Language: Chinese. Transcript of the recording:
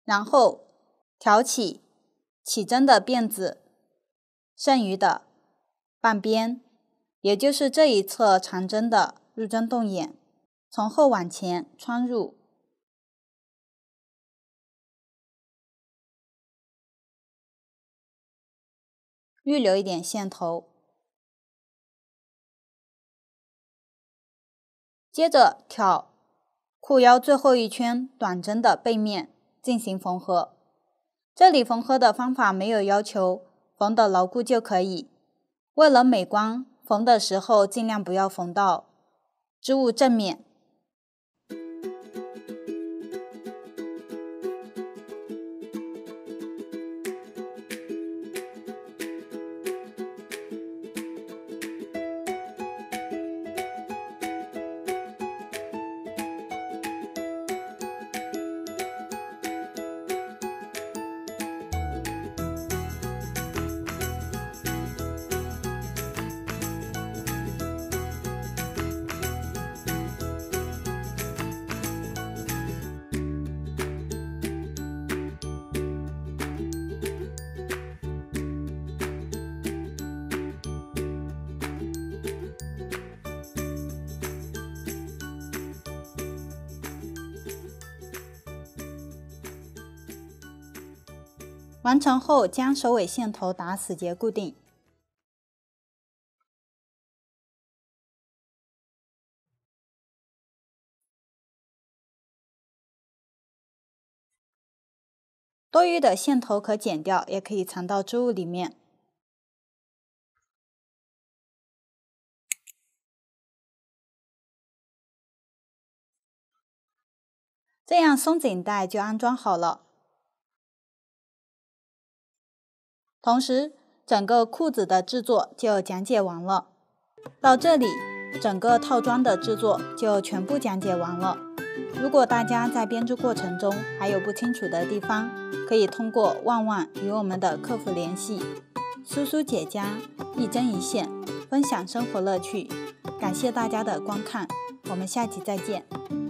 然后挑起起针的辫子剩余的半边，也就是这一侧长针的入针洞眼，从后往前穿入，预留一点线头。接着挑裤腰最后一圈短针的背面进行缝合，这里缝合的方法没有要求，缝得牢固就可以。为了美观，缝的时候尽量不要缝到织物正面。完成后，将首尾线头打死结固定。多余的线头可剪掉，也可以藏到织物里面。这样松紧带就安装好了。同时，整个裤子的制作就讲解完了。到这里，整个套装的制作就全部讲解完了。如果大家在编织过程中还有不清楚的地方，可以通过旺旺与我们的客服联系。苏苏姐家，一针一线，分享生活乐趣。感谢大家的观看，我们下集再见。